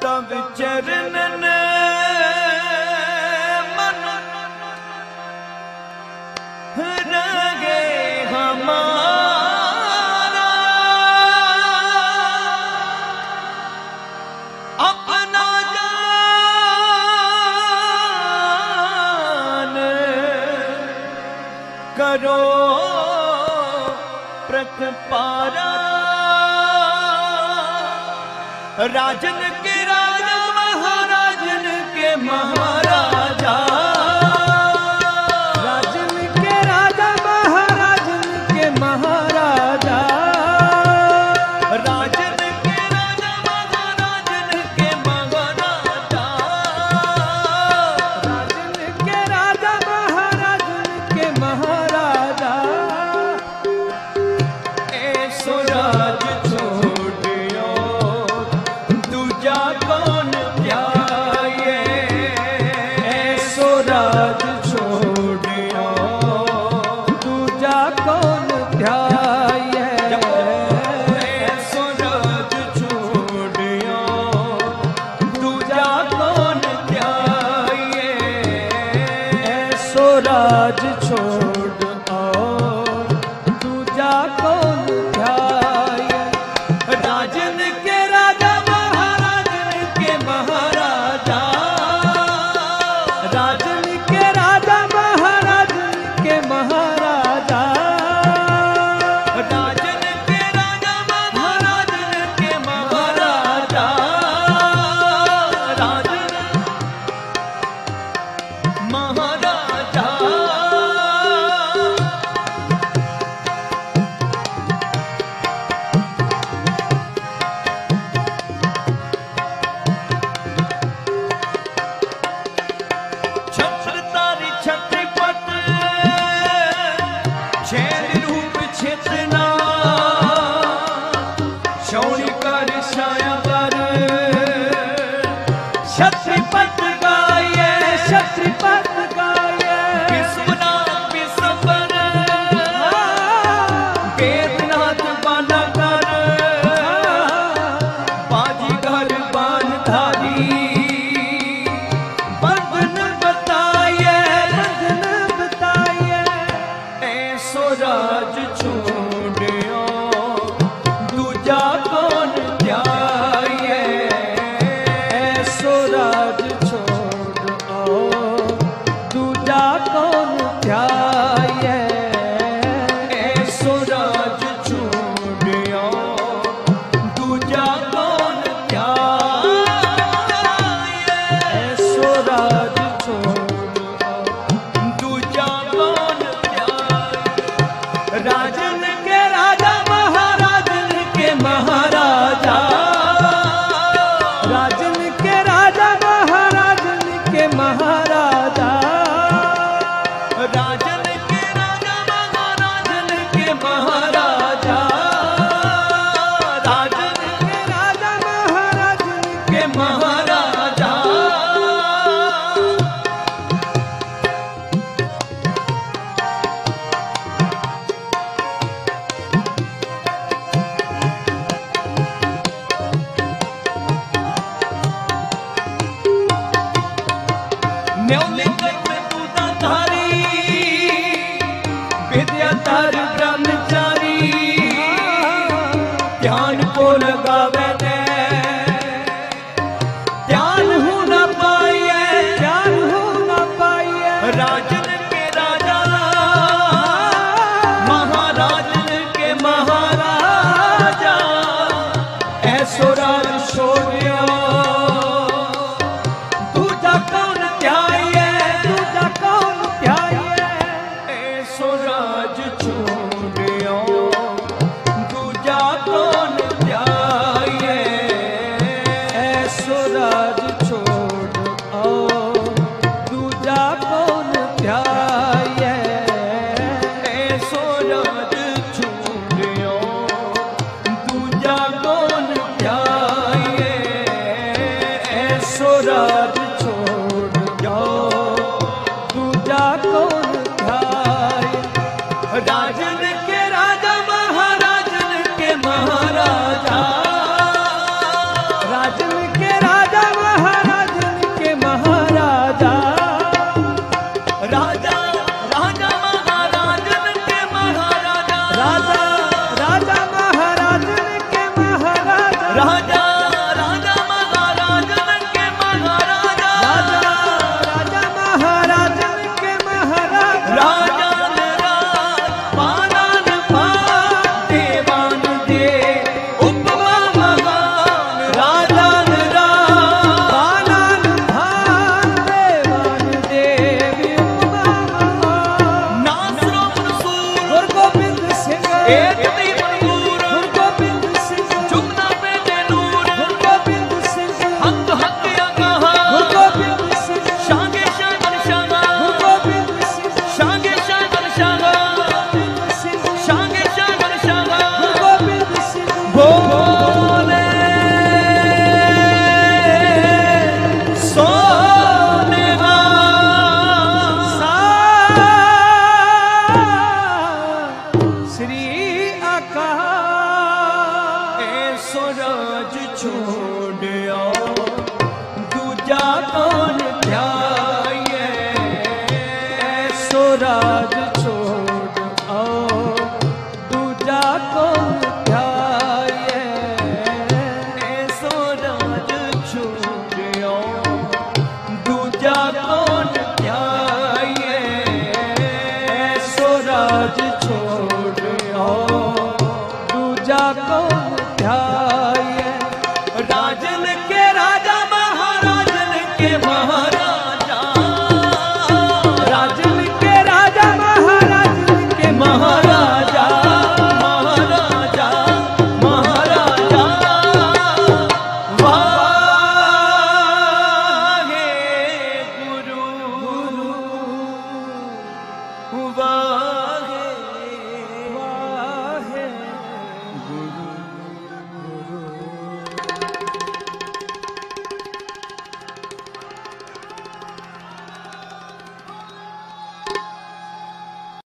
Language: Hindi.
तब चरणन मन रगे हमारा, अपना जान करो प्रकपारा। राजन के राजा महाराजन के महाराजा, राजन के राजा महाराजन के महाराजा, राजन के राजा महाराजन के महाराजा, राजन के राजा महाराजन के महाराजा। ऐसो राज छोड़ियो दूजा कौन ध्याये, ऐसो राज छोड़ियो दूजा कौन ध्याये, ऐसो राज छोड़ियो दूजा कौन ध्याये, ऐसो राज छोड़ और दूजा कौन ध्याये। राजन के राजा महाराजन के महाराजा, राजन के राजा महाराजन के महाराजा, राजन के राजा महाराजन के महाराजा, राजन महाराजा। छत्रधारी छत्रपत छैल रूप छेतना, शौर्य कर छाया बर छत्रपत गाये, छत्रपत गाये, विश्वनाथ विश्वपर वेदनाथ बाला कर, बाजीगर बान धारी बंधन बताये, बंधन बताये। ऐसो राज छोड़ियो दूजा कौन ध्याये, ऐसो राज छोड़ और दूजा कौन ध्याये, ऐसो राज छोड़ियो दूजा कौन ध्याये, ऐसो राज छोड़ दूजा कौन ध्याये। राजन के राजा महाराजन के महाराजा, राजन के राजा महाराजन के महाराजा, राजन के राजा महाराजन के महाराजा, राजन के राजा महाराजन के महाराजा। न्योले कर्म दूताधारी, विद्याधर ब्रह्मचारी, ध्यान को लगावे ने ध्यान हो न पाए, ध्यान हो न पाइए। राजन के राजा महाराजन के महाराजा, ऐसो राज छोड़ियो दूजा कौन ध्याये, दूजा कौन ध्याये, ऐसो राज छोड़ियो दूजा कौन ध्याये, ऐसो राज छोड़ और दूजा कौन ध्याये, ऐसो राज छोड़ियो दूजा कौन ध्याये, ऐसो राज छोड़ जाओ दूजा कौन ध्याये। राजन के राजा महाराजन के महाराजा, बोले सोनिहा श्री आकाश ऐसो राज छोड़िया दूजा कौन ध्याये ऐसो राज छोड़ आओ दूजा कौन ध्याये ऐसो राज छोड़िया दूजा कौन ध्याये ऐसो राज छोड़ आओ दूजा कौन ध्याये